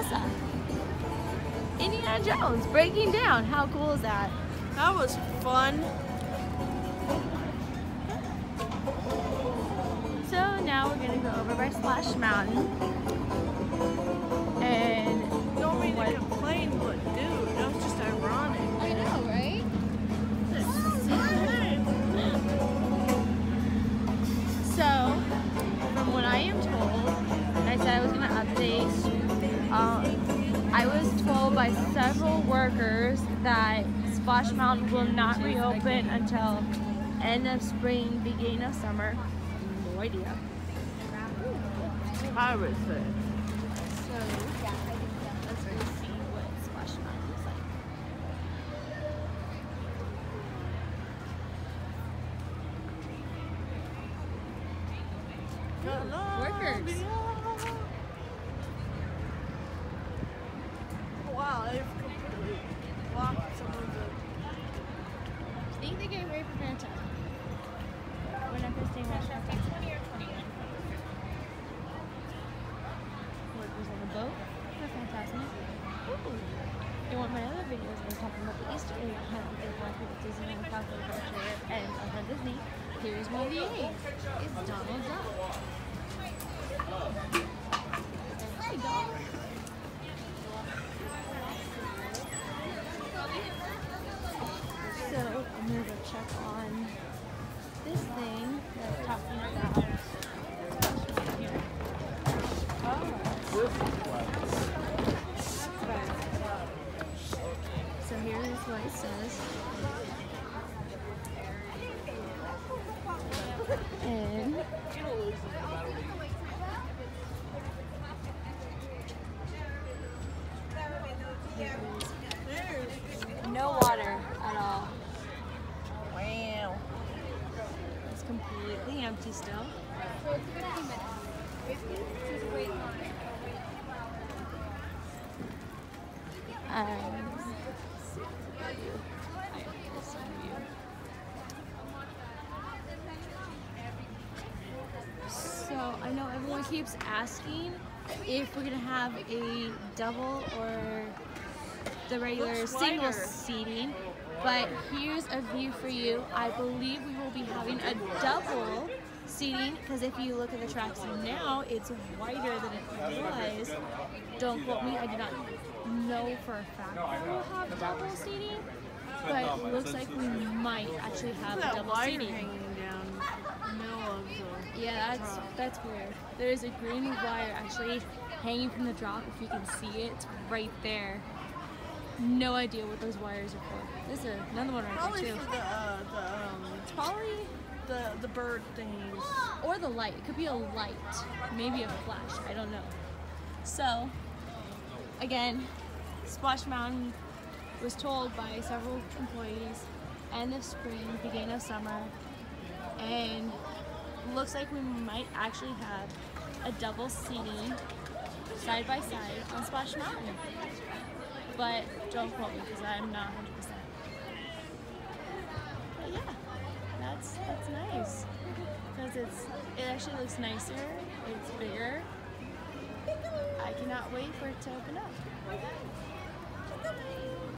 Elsa. Indiana Jones breaking down. How cool is that? That was fun. So now we're gonna go over by Splash Mountain. And Don't mean to complain, but dude, that was just ironic. I know, right? So, from what I am told, I said I was going to update. I was told by several workers that Splash Mountain will not reopen until end of spring, beginning of summer. No idea. Pirate Fish. So, let's go see what Splash Mountain looks like. Workers. Wow, they've completely blocked some of the. I think they're getting ready for Phantom. When I'm posting my shop, 20 or 21. Workers on the boat for Fantasmic. Ooh. You want my other videos where I'm talking about the Easter egg hunt with Disneyland Cowboy Culture and on Disney. Here's one of the eggs. It's Donald Duck. Hi, dog. So I'm gonna go check on this thing that I'm talking about. Here. So here's what it says. And no water at all. Wow. It's completely empty still. So I know everyone keeps asking if we're gonna have a double or the regular single seating, but here's a view for you. I believe we will be having a double seating because if you look at the tracks now, it's wider than it was. Don't quote me, I do not know for a fact that we will have double seating, but it looks like we might actually have a double seating. Hanging down. No of the. Yeah, that's weird. There is a green wire actually hanging from the drop. If you can see it, it's right there. No idea what those wires are for. There's another one right Probably there too. for It's probably the bird thingies. or the light. It could be a light, maybe a flash. I don't know. So, again, Splash Mountain was told by several employees end of spring, beginning of summer, and looks like we might actually have a double seating side by side on Splash Mountain. But don't quote me because I'm not 100%. But yeah, that's nice because it actually looks nicer. It's bigger. I cannot wait for it to open up.